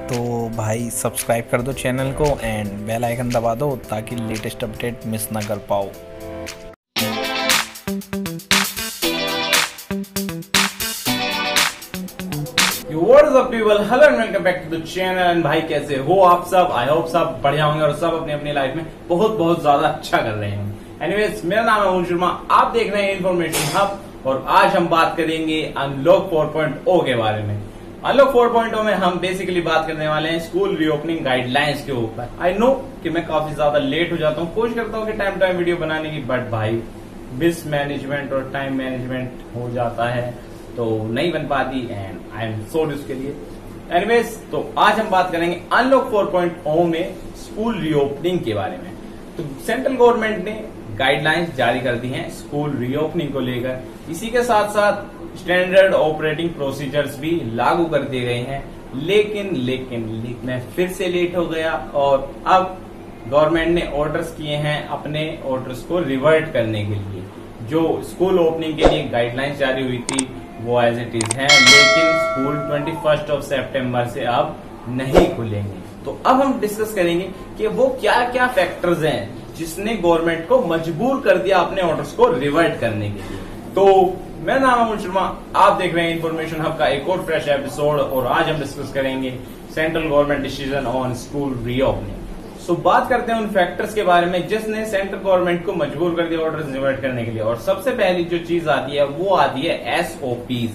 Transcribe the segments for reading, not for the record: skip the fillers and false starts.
तो भाई सब्सक्राइब कर दो चैनल को एंड बेल आइकन दबा दो ताकि लेटेस्ट अपडेट मिस ना कर पाओ। What's up people, hello and welcome back to the channel. And भाई कैसे हो आप सब? आई होप सब बढ़िया होंगे और सब अपनी अपनी लाइफ में बहुत बहुत ज्यादा अच्छा कर रहे होंगे। एनीवेज, मेरा नाम है अमूल शर्मा, आप देख रहे हैं इन्फॉर्मेशन हब और आज हम बात करेंगे अनलॉक 4.0 के बारे में। अनलॉक 4.0 में हम बेसिकली बात करने वाले हैं स्कूल रीओपनिंग गाइडलाइंस के ऊपर। आई नो कि मैं काफी ज्यादा लेट हो जाता हूँ, कोशिश करता हूँ कि टाइम टाइम वीडियो बनाने की, बट भाई मिस मैनेजमेंट और टाइम मैनेजमेंट हो जाता है तो नहीं बन पाती एंड आई एम सॉरी उसके लिए। एनीवेज, तो आज हम बात करेंगे अनलॉक 4.0 में स्कूल रीओपनिंग के बारे में। तो सेंट्रल गवर्नमेंट ने गाइडलाइंस जारी कर दी हैं स्कूल रीओपनिंग को लेकर। इसी के साथ साथ स्टैंडर्ड ऑपरेटिंग प्रोसीजर्स भी लागू कर दिए गए हैं। लेकिन मैं फिर से लेट हो गया और अब गवर्नमेंट ने ऑर्डर्स किए हैं अपने ऑर्डर्स को रिवर्ट करने के लिए। जो स्कूल ओपनिंग के लिए गाइडलाइंस जारी हुई थी वो एज इट इज है, लेकिन स्कूल 21 सितंबर से अब नहीं खुलेंगे। तो अब हम डिस्कस करेंगे कि वो क्या क्या फैक्टर्स हैं जिसने गवर्नमेंट को मजबूर कर दिया अपने ऑर्डर्स को रिवर्ट करने के लिए। तो मैं नाम अमूल शर्मा, आप देख रहे हैं इन्फॉर्मेशन हब का एक और फ्रेश एपिसोड और आज हम डिस्कस करेंगे central government decision on school reopening. So बात करते हैं उन फैक्टर्स के बारे में जिसने सेंट्रल गवर्नमेंट को मजबूर कर दिया ऑर्डर रिवर्ट करने के लिए। और सबसे पहली जो चीज आती है वो आती है एसओपीज,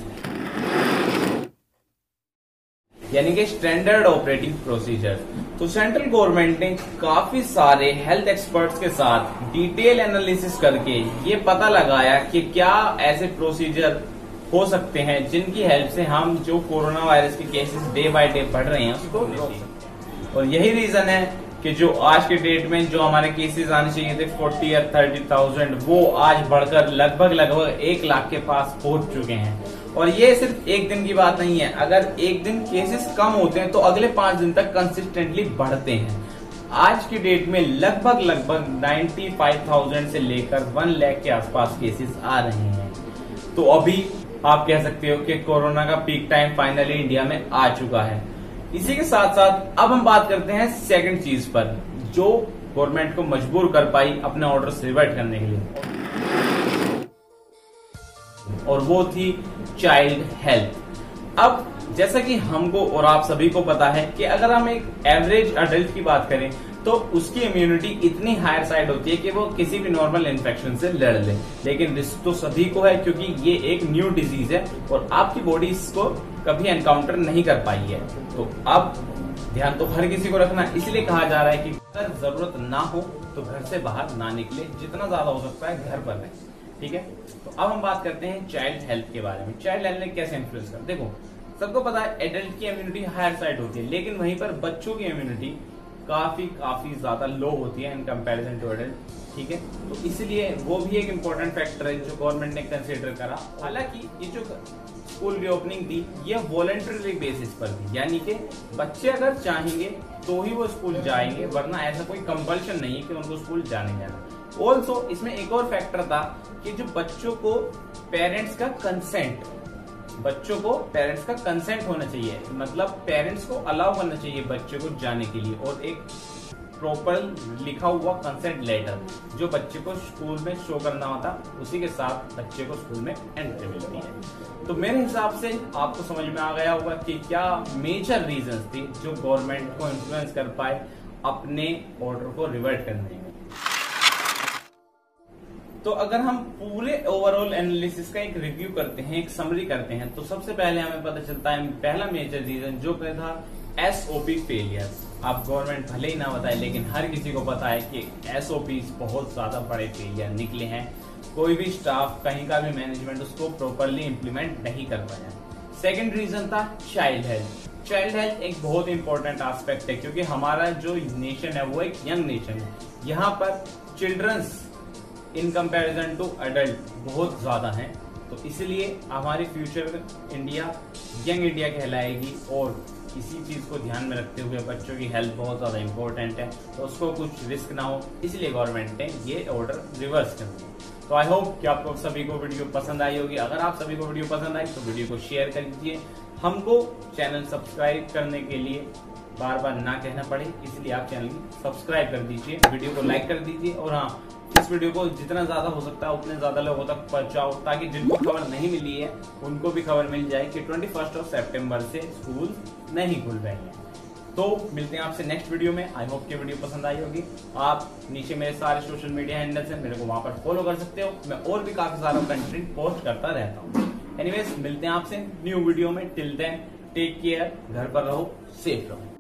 यानी कि स्टैंडर्ड ऑपरेटिंग प्रोसीजर। तो सेंट्रल गवर्नमेंट ने काफी सारे हेल्थ एक्सपर्ट्स के साथ डिटेल एनालिसिस करके ये पता लगाया कि क्या ऐसे प्रोसीजर हो सकते हैं जिनकी हेल्प से हम जो कोरोना वायरस के केसेस डे बाय डे बढ़ रहे हैं उसको रोक सकते। और यही रीजन है कि जो आज के डेट में जो हमारे केसेस आने चाहिए थे 40 या 30,000, वो आज बढ़कर लगभग 1 लाख के पास पहुंच चुके हैं। और ये सिर्फ एक दिन की बात नहीं है, अगर एक दिन केसेस कम होते हैं तो अगले 5 दिन तक कंसिस्टेंटली बढ़ते हैं। आज की डेट में लगभग 95,000 से लेकर 1 लाख के आसपास केसेस आ रहे हैं। तो अभी आप कह सकते हो कि कोरोना का पीक टाइम फाइनली इंडिया में आ चुका है। इसी के साथ साथ अब हम बात करते हैं सेकंड चीज पर जो गवर्नमेंट को मजबूर कर पाई अपने ऑर्डर्स रिवर्ट करने के लिए, और वो थी चाइल्ड हेल्थ। अब जैसा कि हमको और आप सभी को पता है कि अगर हम एक एवरेज अडल्ट की बात करें तो उसकी इम्यूनिटी इतनी हायर साइड होती है कि वो किसी भी नॉर्मल इन्फेक्शन से लड़ ले। लेकिन रिस्क तो सभी को है क्योंकि ये एक न्यू डिजीज है और आपकी बॉडी इसको कभी एनकाउंटर नहीं कर पाई है। तो अब ध्यान तो हर किसी को रखना, इसलिए कहा जा रहा है कि अगर जरूरत ना हो तो घर से बाहर ना निकले, जितना ज्यादा हो सकता है घर पर रहें। ठीक है, तो अब हम बात करते हैं चाइल्ड हेल्थ के बारे में। चाइल्ड हेल्थ ने कैसे इन्फ्लुएंस कर, देखो सबको पता है एडल्ट की इम्यूनिटी हायर साइड होती है, लेकिन वहीं पर बच्चों की इम्यूनिटी काफी ज्यादा लो होती है इन कंपैरिजन टू एडल्ट। ठीक है, तो इसलिए वो भी एक इम्पोर्टेंट फैक्टर है जो गवर्नमेंट ने कंसीडर करा। हालांकि ये जो स्कूल रीओपनिंग थी ये वॉलंटरी बेसिस पर थी, यानी कि बच्चे अगर चाहेंगे तो ही वो स्कूल जाएंगे, वरना ऐसा कोई कंपल्शन नहीं है कि उनको स्कूल जाने जाना। ऑल्सो इसमें एक और फैक्टर था कि जो बच्चों को पेरेंट्स का कंसेंट होना चाहिए, मतलब पेरेंट्स को अलाउ करना चाहिए बच्चे को जाने के लिए, और एक प्रॉपर लिखा हुआ कंसेंट लेटर जो बच्चे को स्कूल में शो करना होता, उसी के साथ बच्चे को स्कूल में एंट्री मिलती है। तो मेरे हिसाब से आपको समझ में आ गया होगा कि क्या मेजर रीजंस थी जो गवर्नमेंट को इन्फ्लुएंस कर पाए अपने ऑर्डर को रिवर्ट करने में। तो अगर हम पूरे ओवरऑल एनालिसिस का एक रिव्यू करते हैं, एक समरी करते हैं, तो सबसे पहले हमें पता चलता है पहला मेजर रीजन जो था एसओपी फेलियर। आप गवर्नमेंट भले ही ना बताए लेकिन हर किसी को पता है कि एसओपी बहुत ज्यादा बड़े फेलियर निकले हैं। कोई भी स्टाफ, कहीं का भी मैनेजमेंट उसको प्रॉपरली इंप्लीमेंट नहीं कर पाया। सेकंड रीजन था चाइल्ड हेल्थ। चाइल्ड हेल्थ एक बहुत इंपॉर्टेंट एस्पेक्ट है क्योंकि हमारा जो नेशन है वो एक यंग नेशन है। यहाँ पर childrens in comparison to adult बहुत ज्यादा हैं, तो इसलिए हमारी फ्यूचर इंडिया यंग इंडिया कहलाएगी। और इसी चीज को ध्यान में रखते हुए बच्चों की हेल्थ बहुत ज्यादा इंपॉर्टेंट है, तो उसको कुछ रिस्क ना हो, इसलिए गवर्नमेंट ने ये ऑर्डर रिवर्स कर दिया। तो आई होप कि आपको सभी को वीडियो पसंद आई होगी। अगर आप सभी को वीडियो पसंद आई तो वीडियो को शेयर कर दीजिए। हमको चैनल सब्सक्राइब करने के लिए बार बार ना कहना पड़े, इसलिए आप चैनल को सब्सक्राइब कर दीजिए, वीडियो को लाइक कर दीजिए और हाँ, इस वीडियो को जितना ज्यादा हो सकता है उतने ज्यादा लोगों तक पहुंचाओ, ताकि जिनको खबर नहीं मिली है उनको भी खबर मिल जाए कि 21 सितंबर से स्कूल नहीं खुल रहे हैं। तो मिलते हैं आपसे नेक्स्ट वीडियो में। आई होप कि वीडियो पसंद आई होगी। आप नीचे मेरे सारे सोशल मीडिया हैंडल्स हैं, मेरे को वहां पर फॉलो कर सकते हो। मैं और भी काफी सारा कंटेंट पोस्ट करता रहता हूँ। एनीवेज, मिलते हैं आपसे न्यू वीडियो में। टिल देन टेक केयर, घर पर रहो, सेफ रहो।